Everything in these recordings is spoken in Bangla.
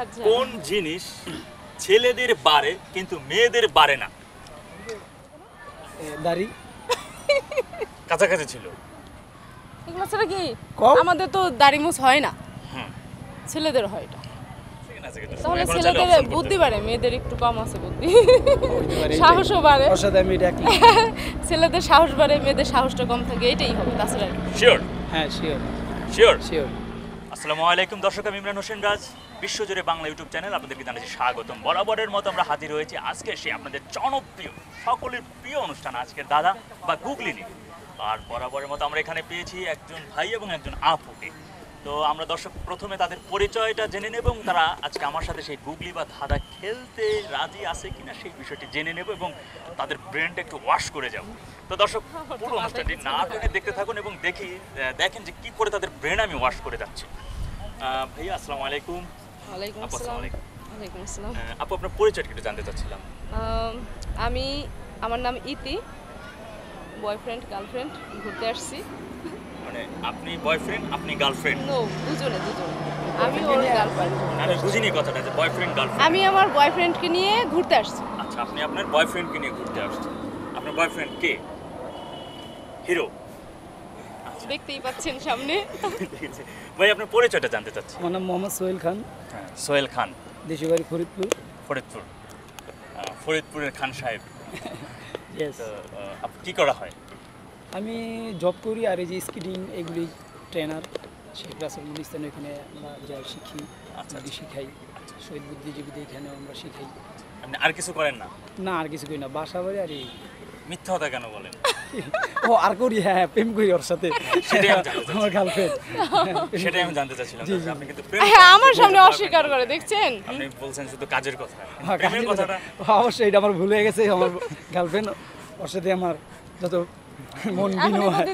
আচ্ছা কোন জিনিস ছেলেদের বাড়ে কিন্তু মেয়েদের বাড়ে না? দাড়ি। কাছাকাছি ছিল। এগুলো ছাড়া কি কম? আমাদের তো দাড়ি মুছ হয় না, হুম ছেলেদের হয় এটা। সেকেন্ড আছে কিন্তু তাহলে সময় করে ছেলেদের চাইলে option করতে বুদ্ধি বাড়ে, মেয়েদের একটু কম আছে বুদ্ধি, হইতে পারে, সাহসও বাড়ে। ওর সাথে আমি এটা একই। ছেলেদের সাহস বাড়ে, মেয়েদের সাহসটা কম থাকে, এটাই হবে, তাছাড়া আর কি। শিওর হ্যাঁ শিওর শিওর। শিওর। আসসালামু আলাইকুম দর্শক, আমি ইমরান হোসেন রাজ, বিশ্বজুড়ে বাংলা ইউটিউব চ্যানেল আপনাদেরকে জানাচ্ছি স্বাগতম। বরাবরের মতো আমরা হাজির হয়েছি আজকে সেই আপনাদের জনপ্রিয় সকলের প্রিয় অনুষ্ঠান আজকের দাদা বা গুগলি নিয়ে। আর বরাবরের মতো আমরা এখানে পেয়েছি একজন ভাই এবং একজন আপুকে। তো আমরা দর্শক প্রথমে তাদের পরিচয়টা জেনে নেব এবং তারা আজকে আমার সাথে সেই গুগলি বা ধাঁধা খেলতে রাজি আছে কিনা সেই বিষয়টি জেনে নেব এবং তাদের ব্রেনটা একটু ওয়াশ করে যাব। তো দর্শক পুরো অনুষ্ঠানটি না টেনে দেখতে থাকুন এবং দেখেন যে কি করে তাদের ব্রেন আমি ওয়াশ করে যাচ্ছি। ভাইয়া আসসালামু আলাইকুম। ওয়ালাইকুম আপু, আসসালাম। আসসালামু আলাইকুম। ওয়ালাইকুম আসসালাম। আপু আপনার পরিচয়টা একটু জানতে চাচ্ছিলাম। আমার নাম ইতি, বয়ফ্রেন্ড গার্লফ্রেন্ড, ঘুরতে আসছি। মানে আপনি বয়ফ্রেন্ড, আপনি গার্লফ্রেন্ড? নো, দুজনে। আমি ওর গার্লফ্রেন্ড। আমি বুঝিনি কথাটা যে বয়ফ্রেন্ড গার্লফ্রেন্ড। আমি আমার বয়ফ্রেন্ডকে নিয়ে ঘুরতে আসছি। আচ্ছা, আপনি আপনার বয়ফ্রেন্ডকে নিয়ে ঘুরতে আসছেন। আপনার বয়ফ্রেন্ড কে? হিরো? দেখতেই পাচ্ছেন সামনে। ঠিক আছে ভাই, আপনার পরিচয়টা জানতে চাচ্ছি। আমার নাম মোহাম্মদ সোহেল খান। হ্যাঁ, সোহেল খান। দেশি বাড়ি ফরিদপুর। ফরিদপুর। ফরিদপুরের খান সাহেব। ইয়েস। তো আপনি কি করা হয়? আমি জব করি আর এই যে স্কিডিং এগুলি ট্রেনার শেখ রাসেল মুনিস্তান, এখানে আমরা যা শিখি, আচ্ছা, আমরা শিখাই। শহীদ বুদ্ধিজীবীদের এখানে আমরা শিখাই। আপনি আর কিছু করেন না? না আর কিছু করি না, বাসা বাড়ি আর এই। মিথ্যা কথা কেন বলেন? ও আর করি, হ্যাঁ প্রেম করি ওর সাথে, সেটাই আমি জানতে চাচ্ছি। আমার গার্লফ্রেন্ড। সেটাই আমি জানতে চাচ্ছিলাম যে আপনি কিন্তু প্রেম হ্যাঁ, আমার সামনে অস্বীকার করে, দেখছেন? আপনি বলছেন শুধু কাজের কথা। হ্যাঁ, প্রেমের কথাটা অবশ্যই এটা আমার ভুল হয়ে গেছে। আমার গার্লফ্রেন্ড, ওর সাথে আমার যত মন বিনিময়।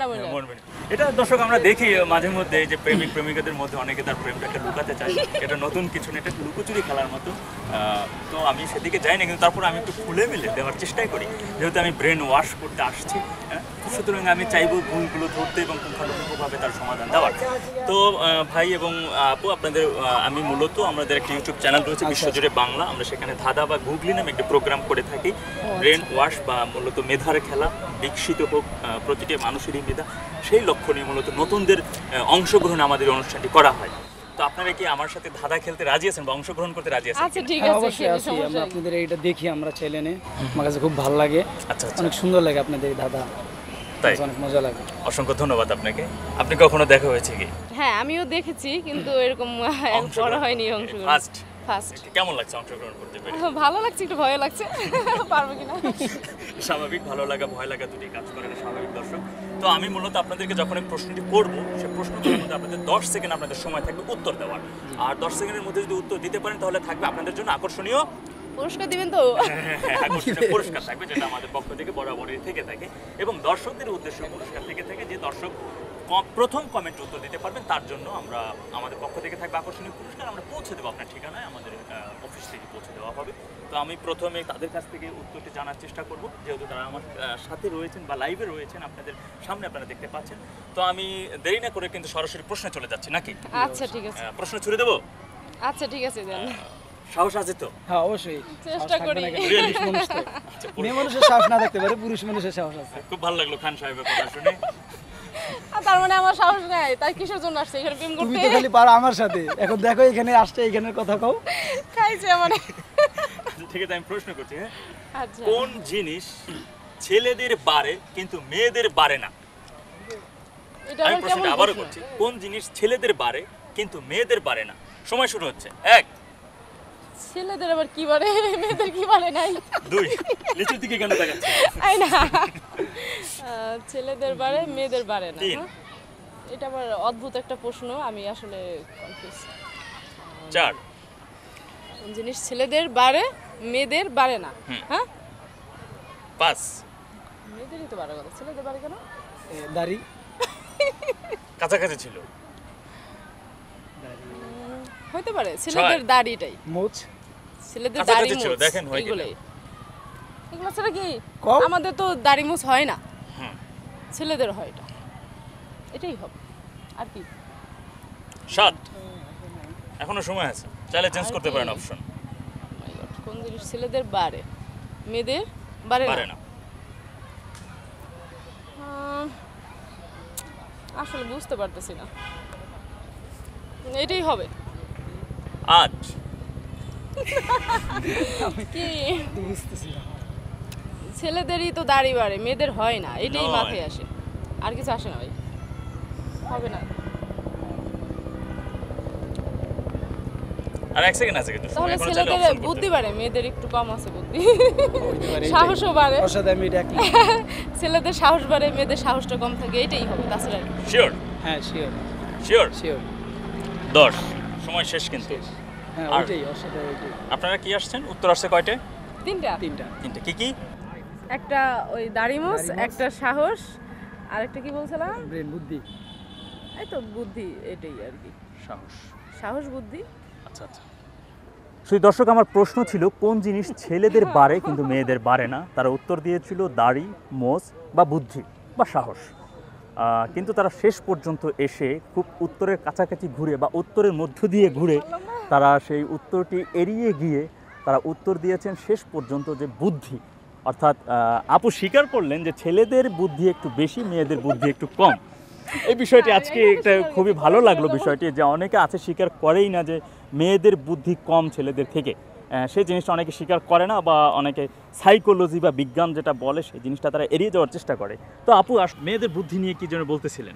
এটা দর্শক আমরা দেখি মাঝে মধ্যে যে প্রেমিক প্রেমিকাদের মধ্যে অনেকে তার প্রেমটাকে লুকাতে চায়। এটা নতুন কিছু না, এটা লুকোচুরি খেলার মতো। তো আমি সেদিকে যাই না, কিন্তু তারপর আমি একটু খুলে মিলে দেওয়ার চেষ্টাই করি, যেহেতু আমি ব্রেন ওয়াশ করতে আসছি। সুতরাং আমি চাইবো ভুলগুলো ধরতে এবং পুঙ্খানুপুঙ্খভাবে তার সমাধান দেওয়ার। তো ভাই এবং আপু, আপনাদের আমি মূলত আমাদের একটা ইউটিউব চ্যানেল রয়েছে বিশ্বজুড়ে বাংলা, আমরা সেখানে ধাঁধা বা গুগলি নামে একটি প্রোগ্রাম করে থাকি। ব্রেন ওয়াশ বা মূলত মেধার খেলা, বিকশিত হোক প্রতিটি মানুষেরই মেধা, সেই লক্ষ্য নিয়ে মূলত নতুনদের অংশগ্রহণ আমাদের অনুষ্ঠানটি করা হয়। তো আপনারা কি আমার সাথে ধাঁধা খেলতে রাজি আছেন বা অংশগ্রহণ করতে রাজি আছেন? আচ্ছা ঠিক হ্যাঁ, আছে, অবশ্যই আছি। আমরা আপনাদের এইটা দেখি, আমরা চ্যানেলে, আমার কাছে খুব ভালো লাগে। আচ্ছা, অনেক সুন্দর লাগে আপনাদের এই ধাঁধা, তাই অনেক মজা লাগে। অসংখ্য ধন্যবাদ আপনাকে। আপনি কখনো দেখা হয়েছে কি? হ্যাঁ, আমিও দেখেছি, কিন্তু এরকম বড় হয়নি অংশগ্রহণ। ফার্স্ট। কেমন লাগছে অংশগ্রহণ করতে পেরে? ভালো লাগছে, একটু ভয় লাগছে, পারবো কিনা। স্বাভাবিক, ভালো লাগা ভয় লাগা দুটি কাজ করে না, স্বাভাবিক দর্শক। তো আমি মূলত আপনাদেরকে যখন এই প্রশ্নটি করব, সেই প্রশ্নটির মধ্যে আপনাদের 10 সেকেন্ড আপনাদের সময় থাকবে উত্তর দেওয়ার। আর 10 সেকেন্ডের মধ্যে যদি উত্তর দিতে পারেন তাহলে থাকবে আপনাদের জন্য আকর্ষণীয় পুরস্কার দিবেন তো? আকর্ষণীয় পুরস্কার থাকবে, যেটা আমাদের পক্ষ থেকে বরাবরই থেকে থাকে এবং দর্শকদের উদ্দেশ্যে পুরস্কার থেকে থাকে। যে দর্শক প্রথম কমেন্ট উত্তর দিতে পারবেন তার জন্য আমরা আমাদের পক্ষ থেকে থাকবে আকর্ষণীয় পুরস্কার। আমরা পৌঁছে দেবো আপনার ঠিকানায়, আমাদের অফিস থেকে পৌঁছে দেওয়া হবে। তো আমি প্রথমে তাদের কাছ থেকে উত্তরটি জানার চেষ্টা করব, যেহেতু তারা আমার সাথে রয়েছেন বা লাইভে রয়েছেন, আপনাদের সামনে আপনারা দেখতে পাচ্ছেন। তো আমি দেরি না করে কিন্তু সরাসরি প্রশ্নে চলে যাচ্ছি, নাকি? আচ্ছা ঠিক আছে। প্রশ্ন ছুড়ে দেবো? আচ্ছা ঠিক আছে, দেন। সাহস আছে তো? হ্যাঁ অবশ্যই, চেষ্টা করি। মেয়ে মানুষের সাহস না থাকতে পারে, পুরুষ মানুষের সাহস আছে। খুব ভালো লাগলো খান সাহেবের কথা শুনে। তার মানে আমার সাহস নাই, তাই কিসের জন্য আসছে এখানে প্রেম তুমি করতে? তো খালি পারো আমার সাথে, এখন দেখো এখানে আসছে, এখানের কথা কও। খাইছে মানে। ঠিক আছে, আমি প্রশ্ন করছি। হ্যাঁ, আচ্ছা, কোন জিনিস ছেলেদের বাড়ে কিন্তু মেয়েদের বাড়ে না? এটা আমি আবার কেমন প্রশ্নটা আবারও প্রশ্ন? করছি, কোন জিনিস ছেলেদের বাড়ে কিন্তু মেয়েদের বাড়ে না? সময় শুরু হচ্ছে। 1, ছেলেদের আবার কি বাড়ে, মেয়েদের কি বাড়ে নাই? 2, নিচের দিকে কেন তাকাচ্ছেন? আই না, ছেলেদের বাড়ে মেয়েদের বাড়ে না। 3, হ্যাঁ? এটা আবার অদ্ভুত একটা প্রশ্ন, আমি আসলে কনফিউজ। 4, কোন জিনিস ছেলেদের বাড়ে মেয়েদের বাড়ে না? হ্যাঁ, 5, মেয়েদেরই তো বাড়ে কথা, ছেলেদের বাড়ে কেন? দাড়ি। কাছাকাছি ছিল। হতে পারে ছেলেদের দাড়িটাই, মোচ। ছেলেদের দাড়ি কাছাকাছি ছিল, মুছ, দেখেন হয় কিনা। এগুলো ছাড়া কি কম? আমাদের তো দাড়ি মুছ হয় না, হুম, ছেলেদের হয় এটা, এটাই হবে। আর কি? 7, এখনো সময় আছে, চাইলে চেঞ্জ করতে পারেন অপশন। কোন জিনিস ছেলেদের বাড়ে মেয়েদের বাড়ে না? আসলে বুঝতে পারতেছি না, এটাই হবে আজ। কি ছেলেদেরই তো দাড়ি বাড়ে, মেয়েদের হয় না, এটাই মাথায় আসে, আর কিছু আসে না ভাই, হবে না। আর এক সেকেন্ড আছে কিন্তু, তাহলে ছেলেদের বুদ্ধি বাড়ে, মেয়েদের একটু কম আছে বুদ্ধি, সাহসও বাড়ে। ছেলেদের সাহস বাড়ে, মেয়েদের সাহসটা কম থাকে, এটাই হবে। তাছাড়া শিওর? হ্যাঁ শিওর শিওর শিওর। 10 সময় শেষ কিন্তু। হ্যাঁ ওইটাই অসাধারণ। ওইটাই। আপনারা কি আসছেন? উত্তর আসছে কয়টা? তিনটা। কি কি? একটা ওই দাড়িমোস, একটা সাহস, আর একটা কি বলছিলাম? ব্রেন, বুদ্ধি। এই তো বুদ্ধি, এটাই আর কি। সাহস বুদ্ধি। আচ্ছা আচ্ছা। সেই দর্শক, আমার প্রশ্ন ছিল কোন জিনিস ছেলেদের বাড়ে কিন্তু মেয়েদের বাড়ে না। তারা উত্তর দিয়েছিল দাড়ি, মোজ বা বুদ্ধি বা সাহস। কিন্তু তারা শেষ পর্যন্ত এসে খুব উত্তরের কাছাকাছি ঘুরে বা উত্তরের মধ্য দিয়ে ঘুরে তারা সেই উত্তরটি এড়িয়ে গিয়ে তারা উত্তর দিয়েছেন শেষ পর্যন্ত যে বুদ্ধি। অর্থাৎ আপু স্বীকার করলেন যে ছেলেদের বুদ্ধি একটু বেশি, মেয়েদের বুদ্ধি একটু কম। এই বিষয়টি আজকে একটা খুবই ভালো লাগলো বিষয়টি, যে অনেকে আছে স্বীকার করেই না যে মেয়েদের বুদ্ধি কম ছেলেদের থেকে। সেই জিনিসটা অনেকে স্বীকার করে না, বা অনেকে সাইকোলজি বা বিজ্ঞান যেটা বলে সেই জিনিসটা তারা এড়িয়ে যাওয়ার চেষ্টা করে। তো আপু মেয়েদের বুদ্ধি নিয়ে কি যেন বলতেছিলেন?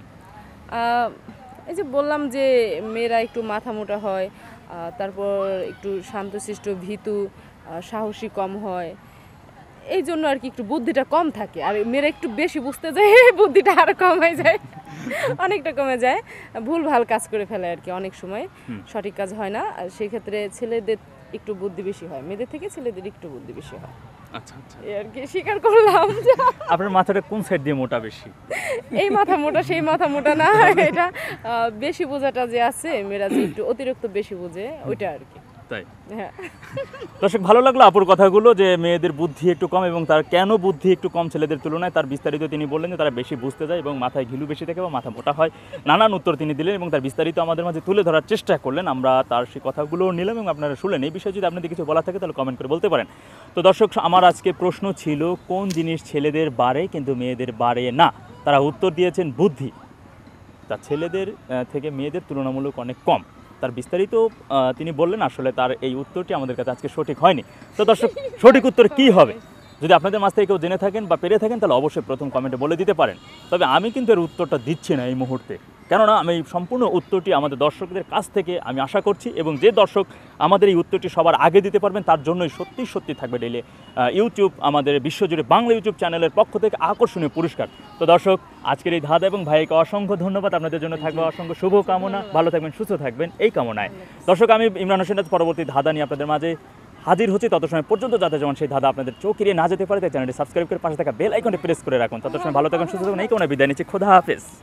এই যে বললাম যে মেয়েরা একটু মাথা মোটা হয়, তারপর একটু শান্তশিষ্ট, ভীতু, সাহসী কম হয়, এই জন্য আর কি একটু বুদ্ধিটা কম থাকে। আর মেয়েরা একটু বেশি বুঝতে যায়, বুদ্ধিটা আরো কমে যায়, অনেকটা কমে যায়, ভুল ভাল কাজ করে ফেলে আর কি, অনেক সময় সঠিক কাজ হয় না। আর সেই ক্ষেত্রে ছেলেদের একটু বুদ্ধি বেশি হয়, মেয়েদের থেকে ছেলেদের একটু বুদ্ধি বেশি হয়। আচ্ছা আচ্ছা, এই আর কি স্বীকার করলাম। আপনার মাথাটা কোন সাইড দিয়ে মোটা বেশি? এই মাথা মোটা সেই মাথা মোটা না, এটা বেশি বোঝাটা যে আছে, মেয়েরা যে একটু অতিরিক্ত বেশি বোঝে ওইটা আর কি। তাই? হ্যাঁ। দর্শক, ভালো লাগলো আপুর কথাগুলো, যে মেয়েদের বুদ্ধি একটু কম এবং তার কেন বুদ্ধি একটু কম ছেলেদের তুলনায় তার বিস্তারিত তিনি বললেন যে তারা বেশি বুঝতে যায় এবং মাথায় ঘিলু বেশি থাকে বা মাথা মোটা হয়। নানান উত্তর তিনি দিলেন এবং তার বিস্তারিত আমাদের মাঝে তুলে ধরার চেষ্টা করলেন। আমরা তার সেই কথাগুলো নিলাম এবং আপনারা শুনলেন। এই বিষয়ে যদি আপনাদের কিছু বলা থাকে তাহলে কমেন্ট করে বলতে পারেন। তো দর্শক, আমার আজকে প্রশ্ন ছিল কোন জিনিস ছেলেদের বাড়ে কিন্তু মেয়েদের বাড়ে না। তারা উত্তর দিয়েছেন বুদ্ধি। তা ছেলেদের থেকে মেয়েদের তুলনামূলক অনেক কম। তার বিস্তারিত তিনি বললেন। আসলে তার এই উত্তরটি আমাদের কাছে আজকে সঠিক হয়নি। তো দর্শক, সঠিক উত্তর কী হবে যদি আপনাদের মাঝ থেকে কেউ জেনে থাকেন বা পেরে থাকেন তাহলে অবশ্যই প্রথম কমেন্টে বলে দিতে পারেন। তবে আমি কিন্তু এর উত্তরটা দিচ্ছি না এই মুহূর্তে, কেননা আমি এই সম্পূর্ণ উত্তরটি আমাদের দর্শকদের কাছ থেকে আমি আশা করছি, এবং যে দর্শক আমাদের এই উত্তরটি সবার আগে দিতে পারবেন তার জন্যই সত্যি থাকবে ডেইলি ইউটিউব, আমাদের বিশ্বজুড়ে বাংলা ইউটিউব চ্যানেলের পক্ষ থেকে আকর্ষণীয় পুরস্কার। তো দর্শক, আজকের এই ধাঁধা এবং ভাইকে অসংখ্য ধন্যবাদ। আপনাদের জন্য থাকবে অসংখ্য শুভ কামনা। ভালো থাকবেন, সুস্থ থাকবেন এই কামনায়। দর্শক, আমি ইমরান হোসেন পরবর্তী ধাঁধা নিয়ে আপনাদের মাঝে হাজির হচ্ছে। তত সময় পর্যন্ত যাতে যেমন সেই ধাঁধা আপনাদের চোখ এড়িয়ে না যেতে পারে, তাই চ্যানেলটি সাবস্ক্রাইব করে পাশে থাকা বেল আইকনটি প্রেস করে রাখুন। তত সময় ভালো থাকুন, সুস্থ থাকুন এই কামনায় বিদায় নিচ্ছি। খোদা হাফেজ।